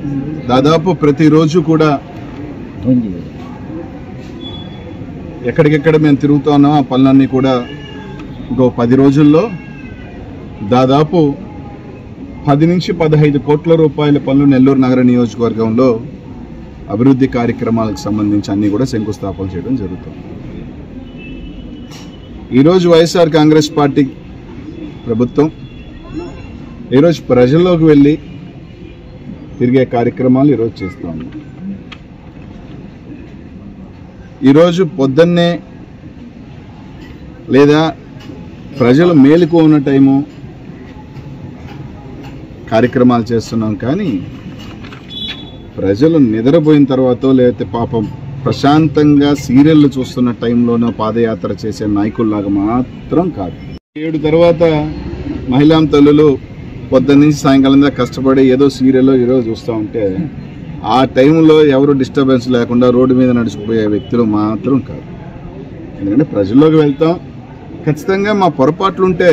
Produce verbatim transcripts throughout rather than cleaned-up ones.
దాదాపు ప్రతిరోజు కూడా ఎక్కడికెక్కడ మేము తిరుగుతూ ఉన్నాం ఆ పనులన్నీ కూడా ఇంకో పది రోజుల్లో దాదాపు పది నుంచి పదహైదు కోట్ల రూపాయల పనులు నెల్లూరు నగర నియోజకవర్గంలో అభివృద్ధి కార్యక్రమాలకు సంబంధించి అన్నీ కూడా శంకుస్థాపన చేయడం జరుగుతుంది. ఈరోజు వైఎస్ఆర్ కాంగ్రెస్ పార్టీ ప్రభుత్వం ఈరోజు ప్రజల్లోకి వెళ్ళి తిరిగే కార్యక్రమాలు ఈరోజు చేస్తూ ఉన్నాం. ఈరోజు పొద్దున్నే లేదా ప్రజలు మేలుకు ఉన్న టైము కార్యక్రమాలు చేస్తున్నాం, కానీ ప్రజలు నిద్రపోయిన తర్వాత లేకపోతే పాపం ప్రశాంతంగా సీరియళ్ళు చూస్తున్న టైంలోనో పాదయాత్ర చేసే నాయకుల్లాగా మాత్రం కాదు. ఏడు తర్వాత మహిళా తల్లులు పొద్దున్న నుంచి సాయంకాలం దాకా కష్టపడి ఏదో సీరియల్లో ఈరోజు చూస్తూ ఉంటే ఆ టైంలో ఎవరు డిస్టర్బెన్స్ లేకుండా రోడ్డు మీద నడిచిపోయే వ్యక్తులు మాత్రం కాదు. ఎందుకంటే ప్రజల్లోకి వెళ్తాం, ఖచ్చితంగా మా పొరపాట్లుంటే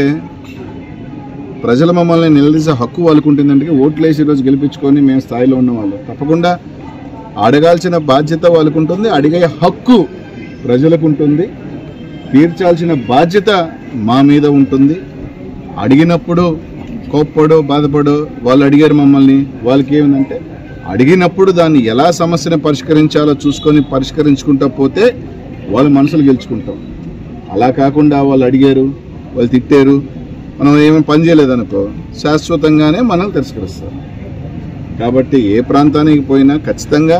ప్రజలు మమ్మల్ని నిలదీసే హక్కు వాళ్ళకు ఉంటుందంటే ఓట్లు వేసి ఈరోజు గెలిపించుకొని మేము స్థాయిలో ఉన్న వాళ్ళు తప్పకుండా అడగాల్సిన బాధ్యత వాళ్ళకు ఉంటుంది, అడిగే హక్కు ప్రజలకు ఉంటుంది, తీర్చాల్సిన బాధ్యత మా మీద ఉంటుంది. అడిగినప్పుడు కోప్పడో బాధపడో వాళ్ళు అడిగారు మమ్మల్ని, వాళ్ళకి ఏమిందంటే అడిగినప్పుడు దాన్ని ఎలా సమస్యను పరిష్కరించాలో చూసుకొని పరిష్కరించుకుంటూ పోతే వాళ్ళ మనసులు గెలుచుకుంటాం. అలా కాకుండా వాళ్ళు అడిగారు, వాళ్ళు తిట్టారు, మనం ఏమీ పని చేయలేదనుకో శాశ్వతంగానే మనం తిరస్కరిస్తాం. కాబట్టి ఏ ప్రాంతానికి పోయినా ఖచ్చితంగా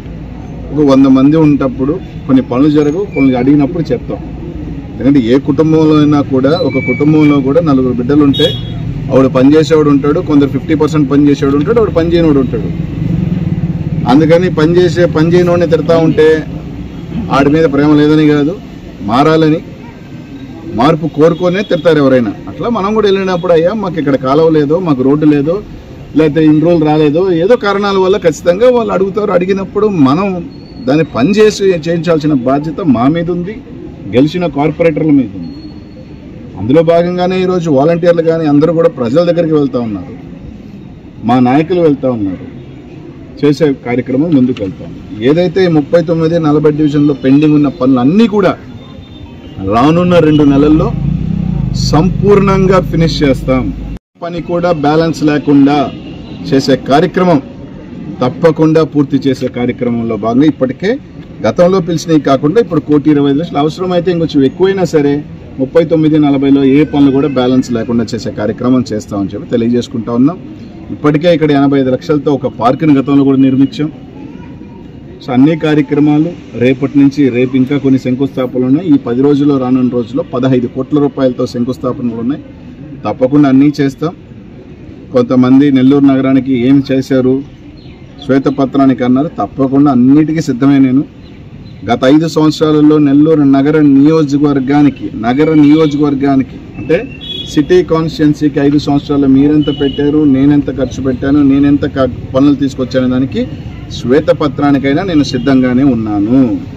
ఒక వంద మంది ఉన్నప్పుడు కొన్ని పనులు జరగవు, కొన్ని అడిగినప్పుడు చెప్తాం. ఎందుకంటే ఏ కుటుంబంలో అయినా కూడా ఒక కుటుంబంలో కూడా నలుగురు బిడ్డలు ఉంటే ఆవిడ పని చేసేవాడు ఉంటాడు, కొందరు ఫిఫ్టీ పర్సెంట్ పని చేసేవాడు ఉంటాడు, ఆవిడ పని చేయనివాడు ఉంటాడు. అందుకని పని చేసే పని చేయనివాడిని తిడతా ఉంటే ఆడి మీద ప్రేమ లేదని కాదు, మారాలని మార్పు కోరుకొనే తిడతారు ఎవరైనా. అట్లా మనం కూడా వెళ్ళినప్పుడు అయ్యా మాకు ఇక్కడ కాలువ లేదో, మాకు రోడ్డు లేదో, లేకపోతే ఇన్ని రోజులు రాలేదో, ఏదో కారణాల వల్ల ఖచ్చితంగా వాళ్ళు అడుగుతారు. అడిగినప్పుడు మనం దాన్ని పని చేసి చేయించాల్సిన బాధ్యత మా మీద ఉంది, గెలిచిన కార్పొరేటర్ల మీద ఉంది. అందులో భాగంగానే ఈరోజు వాలంటీర్లు కానీ అందరూ కూడా ప్రజల దగ్గరికి వెళ్తూ ఉన్నారు, మా నాయకులు వెళ్తూ ఉన్నారు, చేసే కార్యక్రమం ముందుకు వెళ్తాం. ఏదైతే ముప్పై తొమ్మిది నలభై డివిజన్లో పెండింగ్ ఉన్న పనులు అన్నీ కూడా రానున్న రెండు నెలల్లో సంపూర్ణంగా ఫినిష్ చేస్తాం. పని కూడా బ్యాలెన్స్ లేకుండా చేసే కార్యక్రమం తప్పకుండా పూర్తి చేసే కార్యక్రమంలో భాగంగా ఇప్పటికే గతంలో పిలిచినవి కాకుండా ఇప్పుడు కోటి ఇరవై ఐదు లక్షలు అవసరమైతే ఇంకొంచెం ఎక్కువైనా సరే ముప్పై తొమ్మిది నలభైలో ఏ పనులు కూడా బ్యాలెన్స్ లేకుండా చేసే కార్యక్రమం చేస్తామని చెప్పి తెలియజేసుకుంటా ఉన్నాం. ఇప్పటికే ఇక్కడ ఎనభై ఐదు లక్షలతో ఒక పార్కుని గతంలో కూడా నిర్మించాం. సో అన్ని కార్యక్రమాలు రేపటి నుంచి రేపు ఇంకా కొన్ని శంకుస్థాపనలు ఉన్నాయి. ఈ పది రోజుల్లో రానున్న రోజుల్లో పదహైదు కోట్ల రూపాయలతో శంకుస్థాపనలు ఉన్నాయి. తప్పకుండా అన్నీ చేస్తాం. కొంతమంది నెల్లూరు నగరానికి ఏం చేశారు శ్వేతపత్రానికి అన్నారు, తప్పకుండా అన్నిటికీ సిద్ధమే. నేను గత ఐదు సంవత్సరాలలో నెల్లూరు నగర నియోజకవర్గానికి నగర నియోజకవర్గానికి అంటే సిటీ కాన్స్టిట్యున్సీకి ఐదు సంవత్సరాలు మీరెంత పెట్టారు, నేనెంత ఖర్చు పెట్టాను, నేనెంత పనులు తీసుకొచ్చాను దానికి శ్వేతపత్రానికైనా నేను సిద్ధంగానే ఉన్నాను.